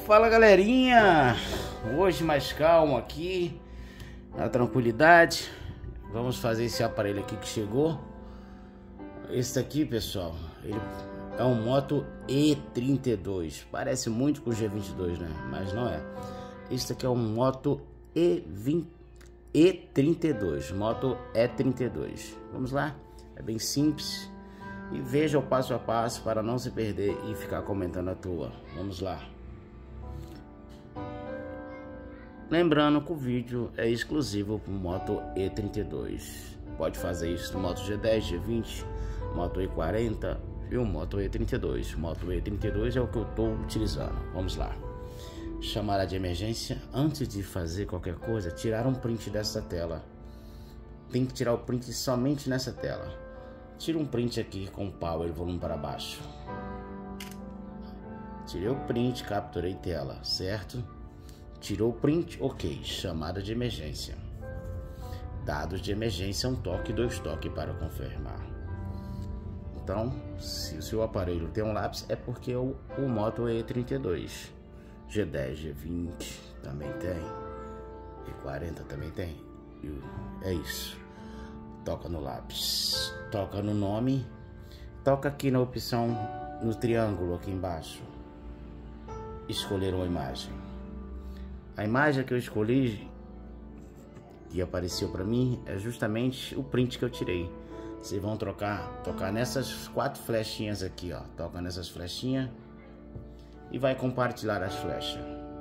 Fala galerinha, hoje mais calmo aqui, na tranquilidade. Vamos fazer esse aparelho aqui que chegou. Esse daqui, pessoal, ele é um Moto E32. Parece muito com o G22, né? Mas não é. Esse daqui é um Moto E32, Moto E32. Vamos lá, é bem simples. E veja o passo a passo para não se perder e ficar comentando à toa. Vamos lá. Lembrando que o vídeo é exclusivo para o Moto E32. Pode fazer isso no Moto G10, G20, Moto E40 e o Moto E32. Moto E32 é o que eu estou utilizando. Vamos lá. Chamada de emergência. Antes de fazer qualquer coisa, tirar um print dessa tela. Tem que tirar o print somente nessa tela. Tira um print aqui com o power e volume para baixo. Tirei o print, capturei tela, certo? Tirou o print, ok. Chamada de emergência. Dados de emergência, um toque, 2 toques para confirmar. Então, se o seu aparelho tem um lápis, é porque o Moto E32. G10, G20 também tem. E40 também tem. É isso. Toca no lápis. Toca no nome. Toca aqui na opção, no triângulo aqui embaixo. Escolher uma imagem. A imagem que eu escolhi e apareceu para mim é justamente o print que eu tirei. Vocês vão tocar nessas 4 flechinhas aqui, ó. Toca nessas flechinhas e vai compartilhar as flechas.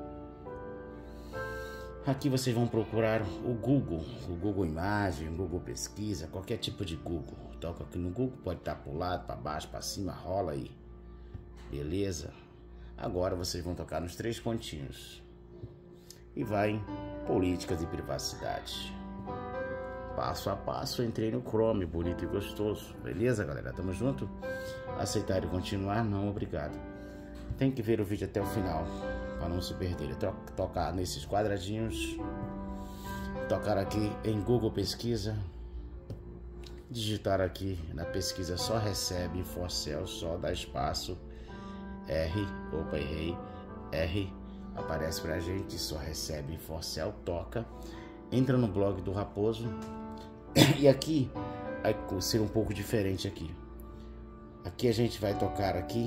Aqui vocês vão procurar o Google Imagem, o Google Pesquisa, qualquer tipo de Google. Toca aqui no Google, pode estar para o lado, para baixo, para cima, rola aí. Beleza? Agora vocês vão tocar nos 3 pontinhos. E vai em políticas e privacidade. Passo a passo, entrei no Chrome, bonito e gostoso. Beleza, galera? Tamo junto? Aceitar e continuar? Não, obrigado. Tem que ver o vídeo até o final, para não se perder. Tocar nesses quadradinhos. Tocar aqui em Google Pesquisa. Digitar aqui na pesquisa só recebe Infocel, só dá espaço. R, opa, errei. R. Aparece pra gente, só recebe Infocel, toca, entra no blog do Raposo. E aqui vai ser um pouco diferente aqui. Aqui a gente vai tocar aqui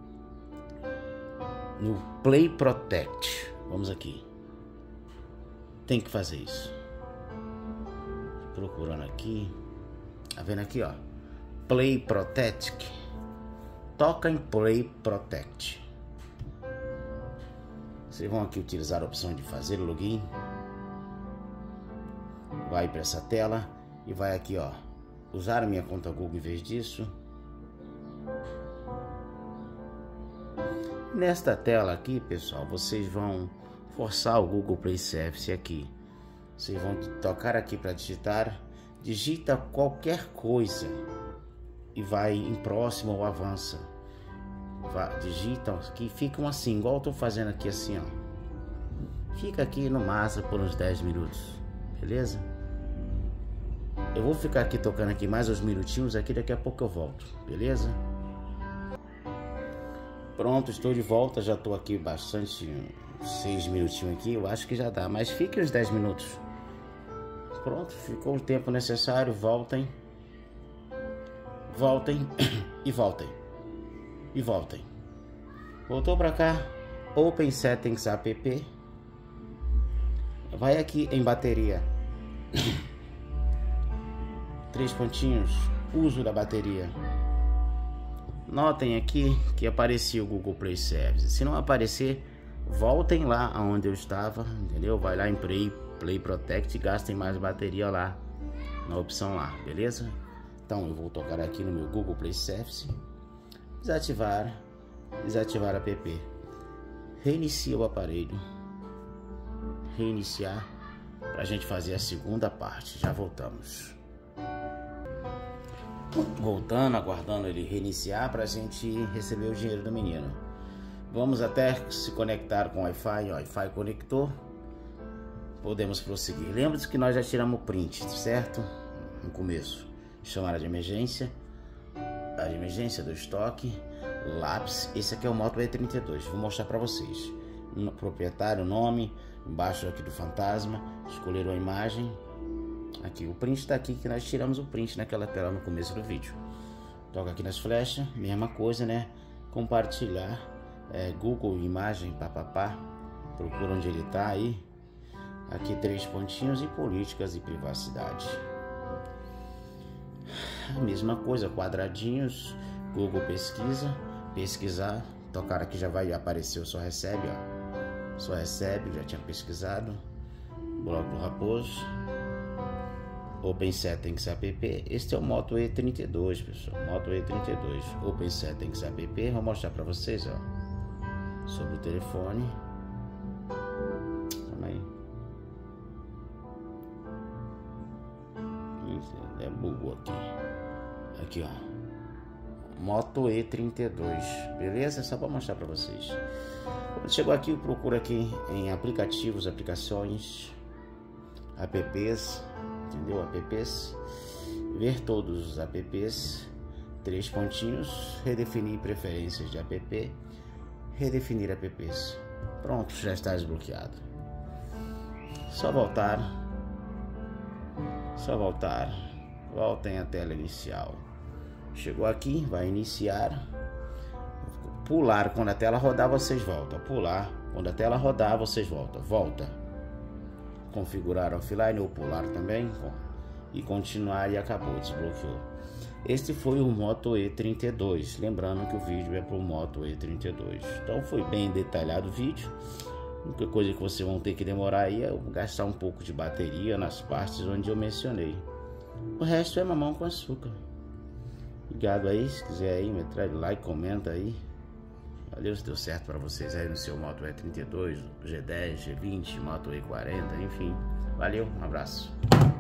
no Play Protect. Vamos aqui. Tem que fazer isso. Procurando aqui. Tá vendo aqui, ó? Play Protect. Toca em Play Protect. Vocês vão aqui utilizar a opção de fazer login. Vai para essa tela e vai aqui, ó, usar a minha conta Google em vez disso. Nesta tela aqui, pessoal, vocês vão forçar o Google Play Service aqui. Vocês vão tocar aqui para digitar. Digita qualquer coisa e vai em próximo ou avança. Digitam aqui, ficam assim, igual eu tô fazendo aqui assim, ó. Fica aqui no máximo por uns 10 minutos, beleza? Eu vou ficar aqui tocando aqui mais uns minutinhos aqui, daqui a pouco eu volto, beleza? Pronto, estou de volta, já tô aqui bastante, 6 minutinhos aqui, eu acho que já dá, mas fique uns 10 minutos. Pronto, ficou o tempo necessário, voltem e voltem. E voltem. Voltou para cá, Open Settings app. Vai aqui em bateria. 3 pontinhos, uso da bateria. Notem aqui que apareceu o Google Play Service. Se não aparecer, voltem lá aonde eu estava, entendeu? Vai lá em Play Protect e gastem mais bateria lá na opção lá, beleza? Então eu vou tocar aqui no meu Google Play Service. Desativar app. Reinicia o aparelho. Reiniciar para a gente fazer a segunda parte. Já voltamos. Voltando, aguardando ele reiniciar para a gente receber o dinheiro do menino. Vamos até se conectar com o Wi-Fi. O Wi-Fi conectou. Podemos prosseguir. Lembre-se que nós já tiramos o print, certo? No começo. Chamada de emergência. Do estoque, lápis. Esse aqui é o Moto E32, vou mostrar para vocês. proprietário, nome, embaixo aqui do fantasma, escolheram a imagem. Aqui, o print está aqui, que nós tiramos o print naquela tela no começo do vídeo. Toca aqui nas flechas, mesma coisa, né? Compartilhar, Google Imagem, papapá, procura onde ele tá aí. Aqui 3 pontinhos e políticas e privacidade. A mesma coisa, quadradinhos, Google pesquisa, pesquisar, tocar aqui já vai aparecer o Só Recebe, ó. Só Recebe, já tinha pesquisado. Blog do Raposo. Open Settings App. Este é o Moto E32, pessoal. Moto E32. Open Settings App. Vou mostrar para vocês, ó. Sobre o telefone. Calma aí. Bugou aqui. Aqui, ó. Moto E32. Beleza? Só para mostrar para vocês. Quando chegou aqui, procura aqui em aplicativos, aplicações, apps. Entendeu? Apps, ver todos os apps, 3 pontinhos, redefinir preferências de app, redefinir apps. Pronto, já está desbloqueado. Só voltar, voltem à tela inicial. Chegou aqui, vai iniciar, pular quando a tela rodar, vocês voltam, pular quando a tela rodar, vocês voltam, configurar offline ou pular também e continuar, e acabou, desbloqueou. Este foi o Moto E32, lembrando que o vídeo é para o Moto E32. Então foi bem detalhado o vídeo. A única coisa que vocês vão ter que demorar aí é gastar um pouco de bateria nas partes onde eu mencionei. O resto é mamão com açúcar. Obrigado aí, se quiser aí, me traz like, comenta aí. Valeu, se deu certo para vocês aí no seu Moto E32, G10, G20, Moto E40, enfim. Valeu, um abraço.